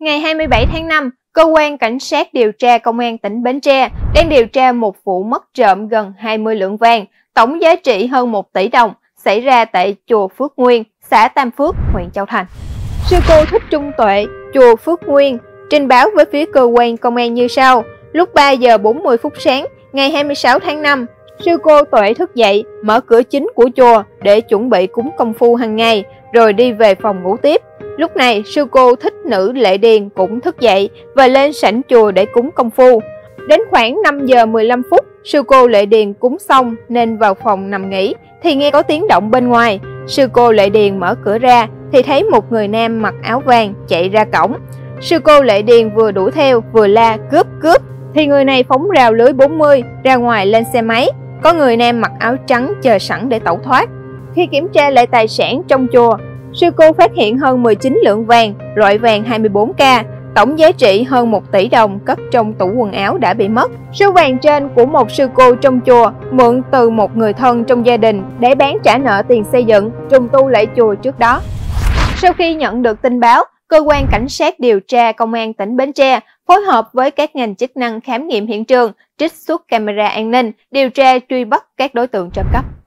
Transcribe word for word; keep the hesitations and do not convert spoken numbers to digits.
Ngày hai mươi bảy tháng năm, Cơ quan Cảnh sát điều tra Công an tỉnh Bến Tre đang điều tra một vụ mất trộm gần hai mươi lượng vàng, tổng giá trị hơn một tỷ đồng xảy ra tại chùa Phước Nguyên, xã Tam Phước, huyện Châu Thành. Sư cô Thích Trung Tuệ, chùa Phước Nguyên, trình báo với phía cơ quan công an như sau. Lúc ba giờ bốn mươi phút sáng, ngày hai mươi sáu tháng năm, sư cô Tuệ thức dậy, mở cửa chính của chùa để chuẩn bị cúng công phu hàng ngày, rồi đi về phòng ngủ tiếp. Lúc này, sư cô Thích Nữ Lệ Điền cũng thức dậy và lên sảnh chùa để cúng công phu. Đến khoảng năm giờ mười lăm phút, sư cô Lệ Điền cúng xong nên vào phòng nằm nghỉ, thì nghe có tiếng động bên ngoài. Sư cô Lệ Điền mở cửa ra thì thấy một người nam mặc áo vàng chạy ra cổng. Sư cô Lệ Điền vừa đuổi theo vừa la cướp cướp, thì người này phóng rào lưới bốn mươi ra ngoài lên xe máy. Có người nam mặc áo trắng chờ sẵn để tẩu thoát. Khi kiểm tra lại tài sản trong chùa, sư cô phát hiện hơn mười chín lượng vàng, loại vàng hai mươi bốn ca, tổng giá trị hơn một tỷ đồng cất trong tủ quần áo đã bị mất. Số vàng trên của một sư cô trong chùa mượn từ một người thân trong gia đình để bán trả nợ tiền xây dựng, trùng tu lại chùa trước đó. Sau khi nhận được tin báo, Cơ quan Cảnh sát điều tra Công an tỉnh Bến Tre phối hợp với các ngành chức năng khám nghiệm hiện trường, trích xuất camera an ninh, điều tra truy bắt các đối tượng trộm cắp.